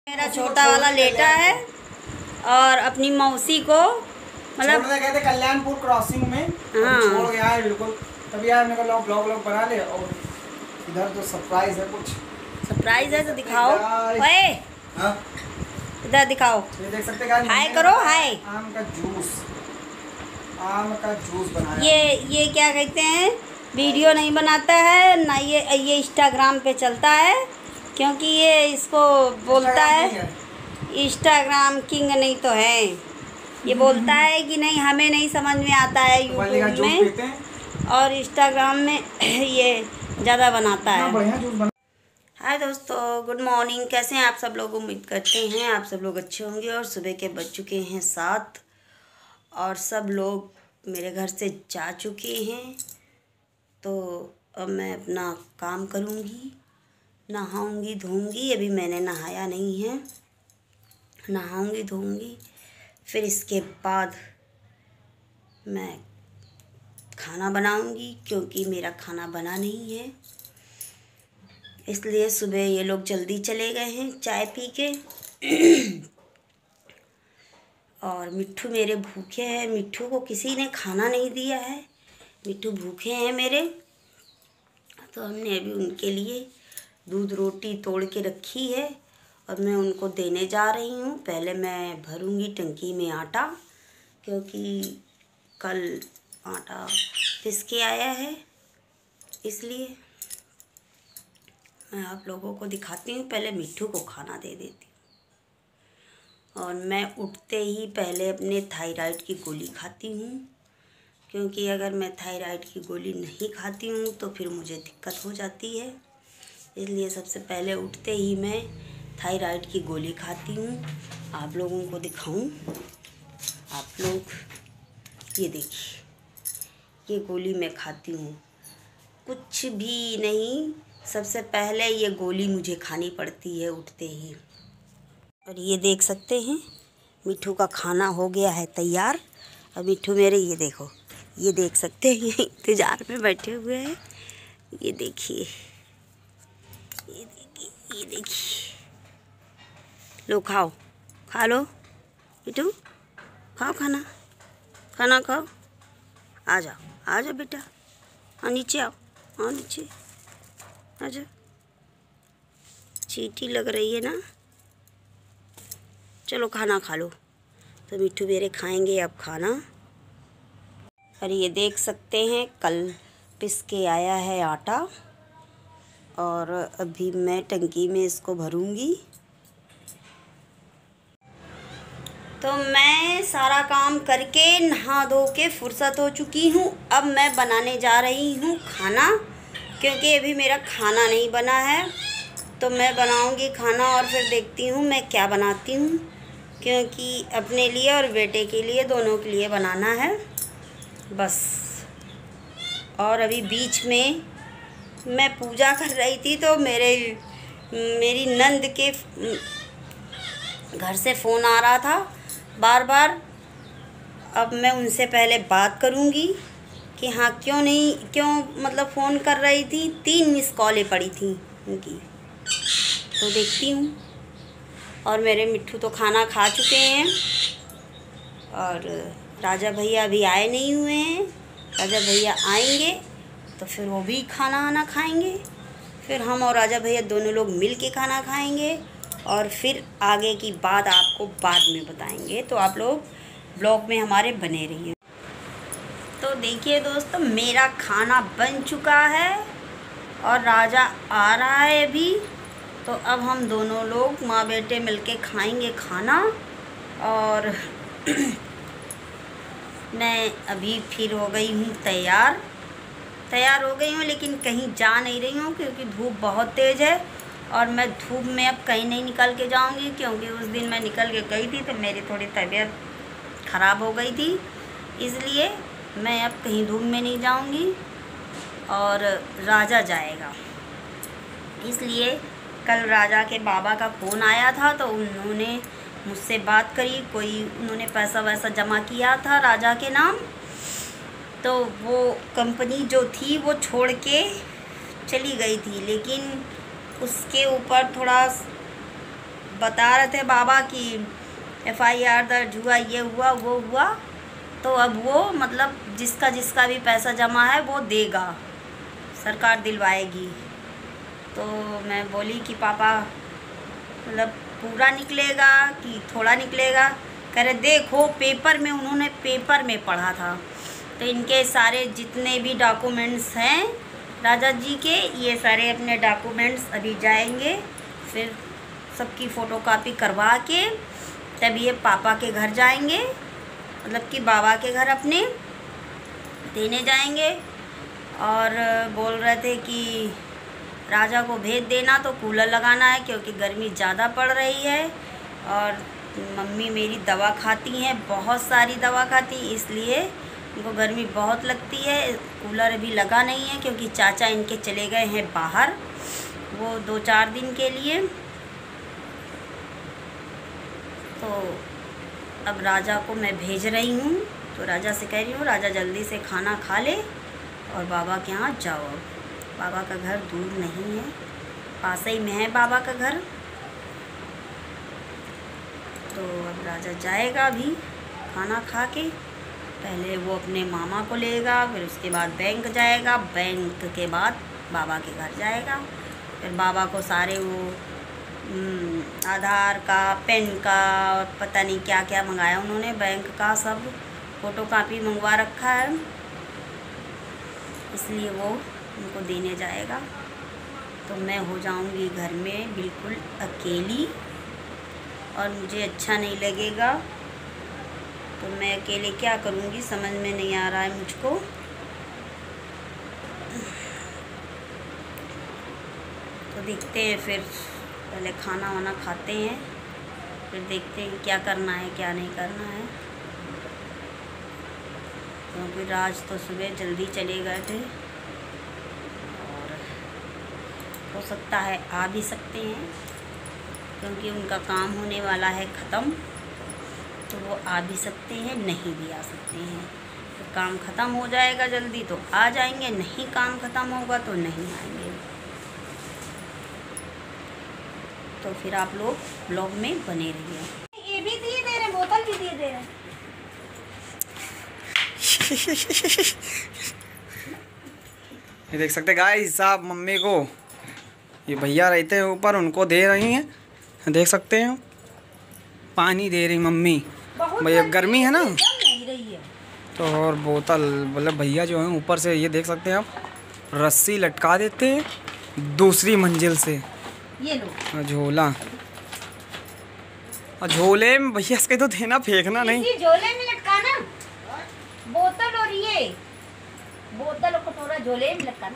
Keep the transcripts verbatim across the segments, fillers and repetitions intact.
मेरा छोटा वाला लेटा है और अपनी मौसी को मतलब कहते कल्याणपुर क्रॉसिंग में हाँ छोड़ गया है बिल्कुल। तभी यार मेरे को ब्लॉग व्लॉग बना ले। और इधर तो सरप्राइज है, कुछ सरप्राइज है तो दिखाओ। ओए हाँ इधर दिखाओ, ये देख सकते हैं। हाय करो, हाय। आम का जूस, आम का जूस बनाया। ये ये क्या कहते हैं, वीडियो नहीं बनाता है ना, ये ये इंस्टाग्राम पे चलता है क्योंकि ये इसको बोलता है इंस्टाग्राम किंग नहीं तो है। ये बोलता है कि नहीं हमें नहीं समझ में आता है यूट्यूब में और इंस्टाग्राम में ये ज़्यादा बनाता है। हाय दोस्तों, गुड मॉर्निंग। कैसे हैं आप सब लोग? उम्मीद करते हैं आप सब लोग अच्छे होंगे। और सुबह के बज चुके हैं सात और सब लोग मेरे घर से जा चुके हैं। तो अब मैं अपना काम करूँगी, नहाऊंगी धोऊंगी। अभी मैंने नहाया नहीं है, नहाऊंगी धोऊंगी, फिर इसके बाद मैं खाना बनाऊंगी क्योंकि मेरा खाना बना नहीं है। इसलिए सुबह ये लोग जल्दी चले गए हैं चाय पी के। और मिट्ठू मेरे भूखे हैं, मिट्ठू को किसी ने खाना नहीं दिया है, मिट्ठू भूखे हैं मेरे। तो हमने अभी उनके लिए दूध रोटी तोड़ के रखी है और मैं उनको देने जा रही हूँ। पहले मैं भरूँगी टंकी में आटा क्योंकि कल आटा पिस के आया है, इसलिए मैं आप लोगों को दिखाती हूँ। पहले मिट्ठू को खाना दे देती हूँ और मैं उठते ही पहले अपने थायराइड की गोली खाती हूँ क्योंकि अगर मैं थायराइड की गोली नहीं खाती हूँ तो फिर मुझे दिक्कत हो जाती है। इसलिए सबसे पहले उठते ही मैं थायराइड की गोली खाती हूँ। आप लोगों को दिखाऊं, आप लोग ये देखिए, ये गोली मैं खाती हूँ। कुछ भी नहीं, सबसे पहले ये गोली मुझे खानी पड़ती है उठते ही। और ये देख सकते हैं मिट्ठू का खाना हो गया है तैयार। और मिट्ठू मेरे ये देखो, ये देख सकते हैं ये इंतज़ार में बैठे हुए हैं। ये देखिए, ये देखिए, ये देखिए। लो खाओ, खा लो मिट्ठू, खाओ खाना, खाना खाओ। आ जाओ, आ जाओ बेटा, हाँ नीचे आओ, हाँ नीचे आ जाओ। चींटी लग रही है ना, चलो खाना खा लो। तो मिट्ठू मेरे खाएंगे अब खाना। और ये देख सकते हैं कल पिस के आया है आटा और अभी मैं टंकी में इसको भरूंगी। तो मैं सारा काम करके नहा धो के फुर्सत हो चुकी हूँ। अब मैं बनाने जा रही हूँ खाना क्योंकि अभी मेरा खाना नहीं बना है। तो मैं बनाऊँगी खाना और फिर देखती हूँ मैं क्या बनाती हूँ क्योंकि अपने लिए और बेटे के लिए, दोनों के लिए बनाना है बस। और अभी बीच में मैं पूजा कर रही थी तो मेरे मेरी नंद के घर से फ़ोन आ रहा था बार बार। अब मैं उनसे पहले बात करूंगी कि हाँ क्यों नहीं, क्यों मतलब फ़ोन कर रही थी। तीन मिस कॉलें पड़ी थी उनकी, तो देखती हूँ। और मेरे मिट्ठू तो खाना खा चुके हैं और राजा भैया अभी आए नहीं हुए हैं। राजा भैया आएंगे तो फिर वो भी खाना आना खाएंगे, फिर हम और राजा भैया दोनों लोग मिल के खाना खाएंगे और फिर आगे की बात आपको बाद में बताएंगे। तो आप लोग ब्लॉग में हमारे बने रहिए। तो देखिए दोस्तों, मेरा खाना बन चुका है और राजा आ रहा है अभी। तो अब हम दोनों लोग माँ बेटे मिलके खाएंगे खाना। और मैं अभी फिर हो गई हूँ तैयार तैयार हो गई हूँ लेकिन कहीं जा नहीं रही हूँ क्योंकि धूप बहुत तेज़ है और मैं धूप में अब कहीं नहीं निकल के जाऊँगी क्योंकि उस दिन मैं निकल के गई थी तो मेरी थोड़ी तबीयत ख़राब हो गई थी। इसलिए मैं अब कहीं धूप में नहीं जाऊँगी और राजा जाएगा। इसलिए कल राजा के बाबा का फ़ोन आया था तो उन्होंने मुझसे बात करी, कोई उन्होंने पैसा वैसा जमा किया था राजा के नाम। तो वो कंपनी जो थी वो छोड़ के चली गई थी, लेकिन उसके ऊपर थोड़ा बता रहे थे बाबा कि एफ आई आर दर्ज हुआ, ये हुआ वो हुआ, तो अब वो मतलब जिसका जिसका भी पैसा जमा है वो देगा, सरकार दिलवाएगी। तो मैं बोली कि पापा मतलब पूरा निकलेगा कि थोड़ा निकलेगा? कह रहे देखो पेपर में, उन्होंने पेपर में पढ़ा था, तो इनके सारे जितने भी डॉक्यूमेंट्स हैं राजा जी के, ये सारे अपने डॉक्यूमेंट्स अभी जाएंगे, फिर सबकी फ़ोटोकॉपी करवा के तब ये पापा के घर जाएंगे, मतलब कि बाबा के घर अपने देने जाएंगे। और बोल रहे थे कि राजा को भेज देना तो कूलर लगाना है क्योंकि गर्मी ज़्यादा पड़ रही है, और मम्मी मेरी दवा खाती हैं, बहुत सारी दवा खाती, इसलिए उनको गर्मी बहुत लगती है। कूलर अभी लगा नहीं है क्योंकि चाचा इनके चले गए हैं बाहर, वो दो चार दिन के लिए। तो अब राजा को मैं भेज रही हूँ, तो राजा से कह रही हूँ राजा जल्दी से खाना खा ले और बाबा के यहाँ जाओ। बाबा का घर दूर नहीं है, पास ही में है बाबा का घर। तो अब राजा जाएगा अभी खाना खा के, पहले वो अपने मामा को लेगा, फिर उसके बाद बैंक जाएगा, बैंक के बाद बाबा के घर जाएगा। फिर बाबा को सारे वो आधार का, पेन का और पता नहीं क्या क्या मंगाया उन्होंने, बैंक का सब फ़ोटोकॉपी मंगवा रखा है, इसलिए वो उनको देने जाएगा। तो मैं हो जाऊंगी घर में बिल्कुल अकेली और मुझे अच्छा नहीं लगेगा। तो मैं अकेले क्या करूंगी समझ में नहीं आ रहा है मुझको। तो देखते हैं, फिर पहले खाना वाना खाते हैं, फिर देखते हैं क्या करना है क्या नहीं करना है। क्योंकि राज तो सुबह जल्दी चले गए थे और हो सकता है आ भी सकते हैं क्योंकि उनका काम होने वाला है ख़त्म, तो वो आ भी सकते हैं, नहीं भी आ सकते हैं। तो काम ख़त्म हो जाएगा जल्दी तो आ जाएंगे, नहीं काम ख़त्म होगा तो नहीं आएंगे। तो फिर आप लोग ब्लॉग में बने रहिए। ये भी दिए दे रहे, बोतल भी दिए दे रहे। ये देख सकते गाइस साहब, मम्मी को ये भैया रहते हैं ऊपर, उनको दे रही हैं, देख सकते हैं पानी दे रही मम्मी। भैया गर्मी है ना, तो और बोतल मतलब भैया जो है ऊपर से ये देख सकते हैं आप, रस्सी लटका देते हैं दूसरी मंजिल से, ये लो झोला, और झोले में भैया इसके तो देना फेंकना नहीं, झोले में लटकाना बोतल, और ये बोतल और कटोरा झोले में लटकाना,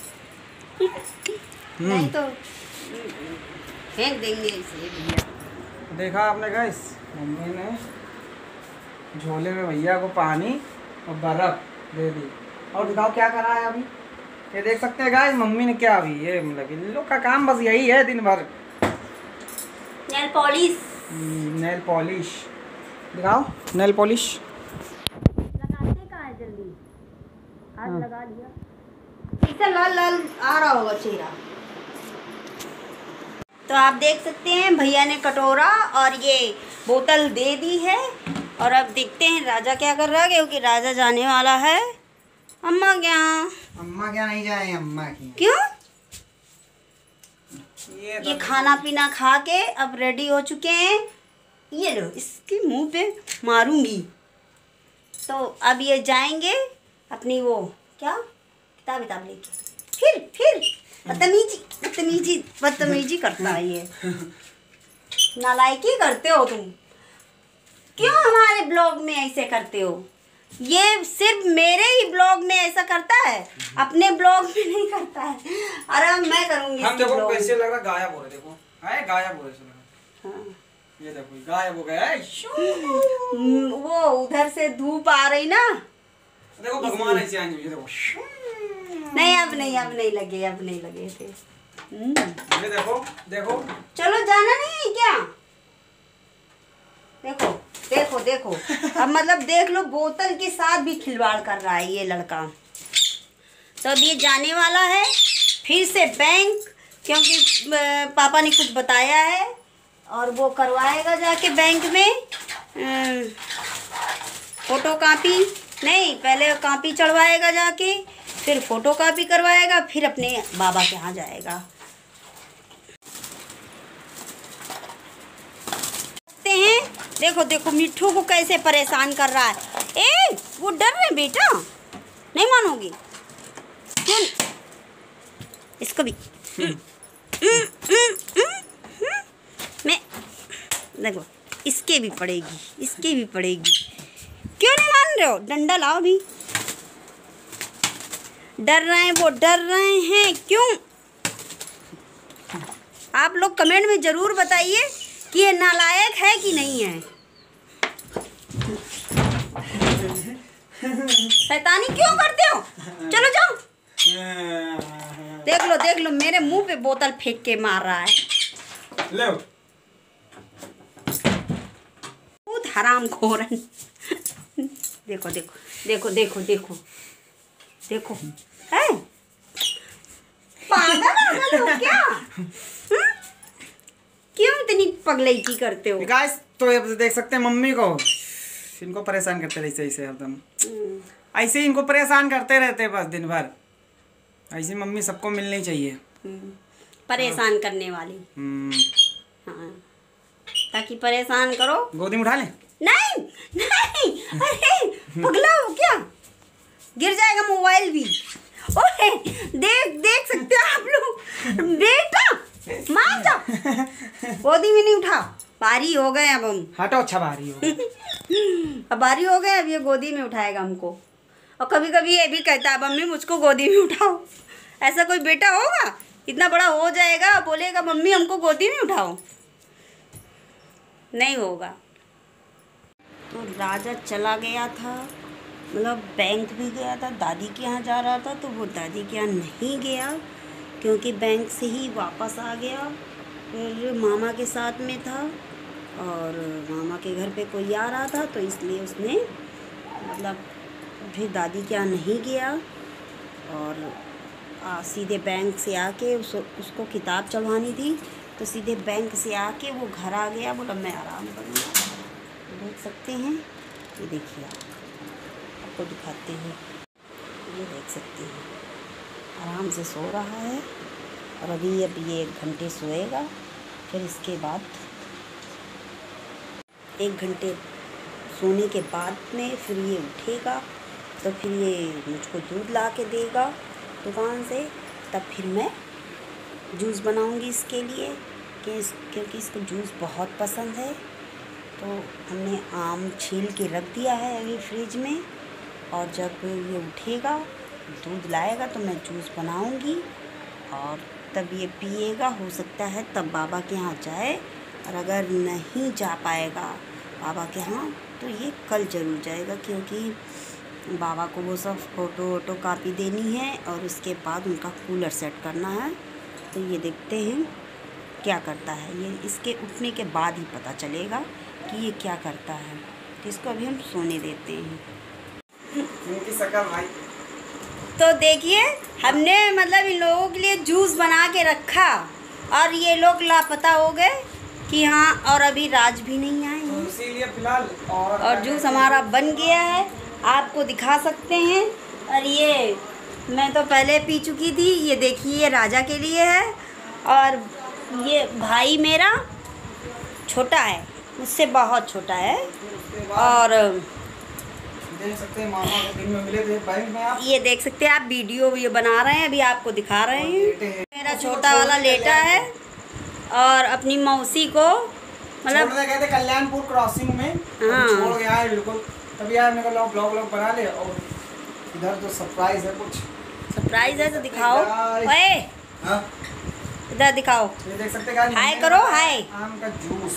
नहीं तो फेंक देंगे इसे। भैया देखा आपने गाइस, मम्मी ने झोले में भैया को पानी और बर्फ दे दी। और दिखाओ क्या करा है अभी, ये देख सकते हैं गाइस मम्मी ने क्या, अभी ये मतलब इन लोग का काम बस यही है दिन भर, नेल पॉलिश। नेल पॉलिश दिखाओ, नेल पॉलिश लगाते कहाँ है जल्दी, हाथ लगा लिया, इससे लाल लाल आ रहा होगा चेहरा। तो आप देख सकते हैं भैया ने कटोरा और ये बोतल दे दी है, और अब देखते हैं राजा क्या कर रहा है, क्योंकि राजा जाने वाला है अम्मा क्या। अम्मा क्या नहीं जाए, अम्मा की क्यों? ये, ये खाना पीना खा के अब रेडी हो चुके हैं, ये लो इसके मुंह पे मारूंगी। तो अब ये जाएंगे अपनी वो क्या किताब किताब लेके, फिर फिर बदतमीजी बदतमीजी बदतमीजी करता है ये, नालायकी करते हो तुम, क्यों हमारे ब्लॉग में ऐसे करते हो? ये सिर्फ मेरे ही ब्लॉग में ऐसा करता है, अपने ब्लॉग में नहीं करता है। अरे मैं करूंगी। हम देखो कैसे लग रहा, गायब हो रहे, देखो है गायब हो रहे। हाँ। ये देखो गायब हो गया है, वो उधर से धूप आ रही ना, देखो भगवान ऐसे आएंगे, ये देखो नहीं अब नहीं अब नहीं लगे अब नहीं लगे थे। ये देखो देखो, चलो जाना नहीं है क्या? देखो देखो देखो अब मतलब देख लो, बोतल के साथ भी खिलवाड़ कर रहा है ये लड़का। तो अब ये जाने वाला है फिर से बैंक, क्योंकि पापा ने कुछ बताया है और वो करवाएगा जाके बैंक में फ़ोटो कापी, नहीं पहले कापी चढ़वाएगा जाके, फिर फ़ोटो कापी करवाएगा, फिर अपने बाबा के यहाँ जाएगा। हैं देखो देखो मिट्ठू को कैसे परेशान कर रहा है। ए वो डर रहे बेटा, नहीं मानोगे? सुन इसको भी मैं देखो, इसके भी पड़ेगी, इसके भी पड़ेगी। क्यों नहीं मान रहे हो? डंडा लाओ भी। डर रहे हैं वो, डर रहे हैं क्यों? आप लोग कमेंट में ज़रूर बताइए कि ये नालायक है कि नहीं है। शैतानी क्यों करते हो? चलो जाओ। देख लो देख लो, मेरे मुंह पे बोतल फेंक के मार रहा है। लो बहुत हराम खोर है। देखो देखो देखो देखो देखो देखो, है पागल हो क्या? हुँ? क्यों इतनी पगलैती करते हो? गाइस तो ये देख सकते हैं मम्मी को, इनको परेशान करते रहते ऐसे हरदम, ऐसे ही इनको परेशान करते रहते बस दिन भर। ऐसी मम्मी सबको मिलनी चाहिए, परेशान करने वाली। हाँ, ताकि परेशान करो। गोदी में उठा ले। नहीं नहीं, अरे पगला हो क्या? गिर जाएगा मोबाइल भी। ओए देख देख सकते हो आप लोग। बेटा मान जाओ, गोदी में नहीं उठा। भारी हो गए अब हम। हटो, अच्छा भारी हो गए। अब भारी हो गए, अब ये गोदी में उठाएगा हमको। और कभी कभी ये भी कहता है मम्मी मुझको गोदी में उठाओ। ऐसा कोई बेटा होगा? इतना बड़ा हो जाएगा बोलेगा मम्मी हमको गोदी में उठाओ? नहीं होगा। तो राजा चला गया था, मतलब बैंक भी गया था, दादी के यहाँ जा रहा था, तो वो दादी के यहाँ नहीं गया क्योंकि बैंक से ही वापस आ गया। फिर मामा के साथ में था और मामा के घर पे कोई आ रहा था, तो इसलिए उसने मतलब फिर दादी के यहाँ नहीं गया और आ, सीधे बैंक से आके उस, उसको किताब चढ़वानी थी, तो सीधे बैंक से आके वो घर आ गया। बोला मैं आराम करूँगा। देख सकते हैं, ये देखिए आप, आपको दिखाते हैं, ये देख सकते हैं आराम से सो रहा है। और अभी अब ये एक घंटे सोएगा, फिर इसके बाद एक घंटे सोने के बाद में फिर ये उठेगा, तो फिर ये मुझको दूध ला के देगा दुकान से, तब फिर मैं जूस बनाऊंगी इसके लिए, कि इस, क्योंकि इसको जूस बहुत पसंद है। तो हमने आम छील के रख दिया है अभी फ्रिज में, और जब ये उठेगा दूध लाएगा तो मैं जूस बनाऊंगी और तब ये पिएगा। हो सकता है तब बाबा के यहाँ जाए, और अगर नहीं जा पाएगा बाबा के यहाँ तो ये कल ज़रूर जाएगा, क्योंकि बाबा को वो सब फ़ोटो वोटो कापी देनी है और उसके बाद उनका कूलर सेट करना है। तो ये देखते हैं क्या करता है ये, इसके उठने के बाद ही पता चलेगा कि ये क्या करता है। तो इसको अभी हम सोने देते हैं। इनकी शक्ल भाई, तो देखिए हमने मतलब इन लोगों के लिए जूस बना के रखा और ये लोग लापता हो गए कि हाँ, और अभी राज भी नहीं आए हैं, इसीलिए फिलहाल और, और जूस हमारा बन गया है, आपको दिखा सकते हैं। और ये मैं तो पहले पी चुकी थी, ये देखिए ये राजा के लिए है, और ये भाई मेरा छोटा है, मुझसे बहुत छोटा है। और देख सकते हैं मामा को दिन में मिले थे बैंक में, आप ये देख सकते हैं, आप वीडियो ये बना रहे हैं, अभी आपको दिखा रहे हैं। मेरा छोटा वाला लेटा है और अपनी मौसी को मतलब गए थे कल्याणपुर क्रॉसिंग में, हाँ छोड़ गया है बिल्कुल। तभी यार मेरे को ब्लॉग व्लॉग बना ले, और इधर तो सरप्राइज है, कुछ सरप्राइज है तो दिखाओ। ओए हाँ इधर दिखाओ, ये देख सकते हैं, हाय करो, हाय। आम का जूस,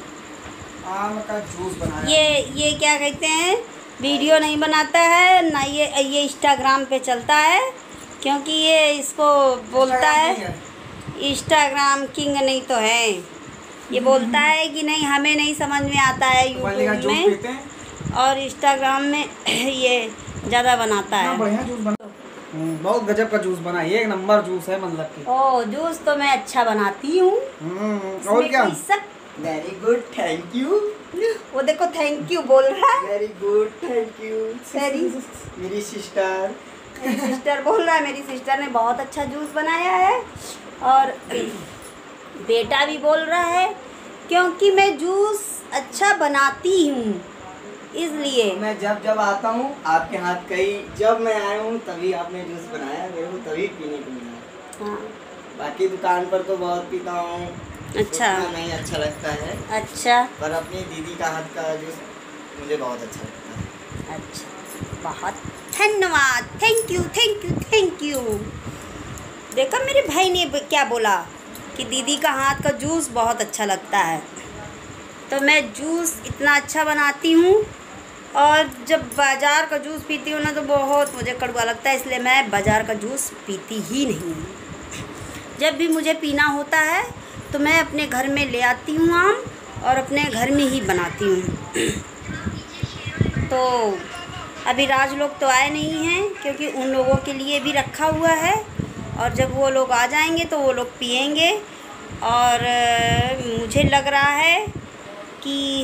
आम का जूस बनाया। ये ये क्या कहते हैं, वीडियो नहीं बनाता है ना, ये ये इंस्टाग्राम पे चलता है, क्योंकि ये इसको बोलता है इंस्टाग्राम किंग नहीं तो है। ये बोलता है कि नहीं हमें नहीं समझ में आता है यूट्यूब में और इंस्टाग्राम में ये ज़्यादा बनाता है। बढ़िया जूस बना, बहुत गजब का जूस बना, एक नंबर जूस है मतलब कि। ओ जूस तो मैं अच्छा बनाती हूँ, और क्या, वेरी गुड थैंक यू। वो देखो थैंक यू बोल रहा है। Very good thank you. मेरी मेरी सिस्टर मेरी सिस्टर बोल रहा है, मेरी सिस्टर ने बहुत अच्छा जूस बनाया है। और बेटा भी बोल रहा है क्योंकि मैं जूस अच्छा बनाती हूँ, इसलिए मैं जब जब आता हूँ आपके हाथ का ही, जब मैं आया हूँ तभी आपने जूस बनाया, मेरे को तभी पीने को मिला। हाँ। बाकी दुकान पर तो बहुत पीता हूँ, अच्छा नहीं अच्छा लगता है। अच्छा पर अपनी दीदी का हाथ का जूस मुझे बहुत अच्छा लगता है। अच्छा, बहुत धन्यवाद, thank you thank you thank you. देखा मेरे भाई ने क्या बोला कि दीदी का हाथ का जूस बहुत अच्छा लगता है। तो मैं जूस इतना अच्छा बनाती हूँ, और जब बाज़ार का जूस पीती हूँ ना तो बहुत मुझे कड़वा लगता है, इसलिए मैं बाज़ार का जूस पीती ही नहीं हूँ। जब भी मुझे पीना होता है तो मैं अपने घर में ले आती हूँ आम, और अपने घर में ही बनाती हूँ। तो अभी राज लोग तो आए नहीं हैं, क्योंकि उन लोगों के लिए भी रखा हुआ है, और जब वो लोग आ जाएंगे तो वो लोग पिएंगे। और मुझे लग रहा है कि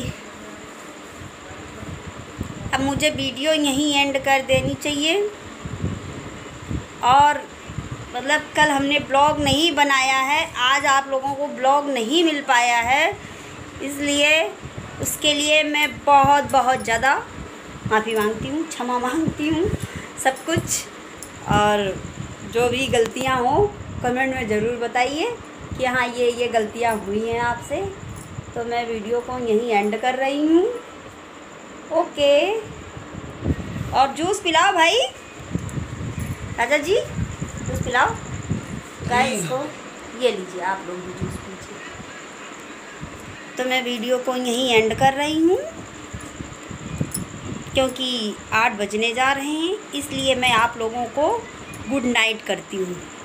अब मुझे वीडियो यहीं एंड कर देनी चाहिए। और मतलब कल हमने ब्लॉग नहीं बनाया है, आज आप लोगों को ब्लॉग नहीं मिल पाया है, इसलिए उसके लिए मैं बहुत बहुत ज़्यादा माफ़ी मांगती हूँ, क्षमा मांगती हूँ सब कुछ। और जो भी गलतियाँ हो कमेंट में ज़रूर बताइए कि हाँ ये ये गलतियाँ हुई हैं आपसे। तो मैं वीडियो को यहीं एंड कर रही हूँ। ओके, और जूस पिलाओ भाई, राजा जी जूस पिलाओ गाइस को। ये लीजिए आप लोग भी जूस पीजिए। तो मैं वीडियो को यहीं एंड कर रही हूँ, क्योंकि आठ बजने जा रहे हैं, इसलिए मैं आप लोगों को गुड नाइट करती हूँ।